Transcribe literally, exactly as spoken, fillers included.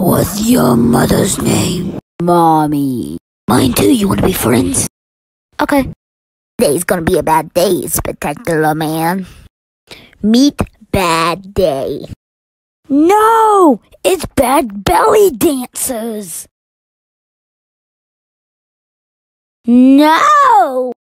What's your mother's name? Mommy. Mine too. You want to be friends? Okay. Today's gonna be a bad day, Spectacular Man. Meet Bad Day. No! It's Bad Belly Dancers! No!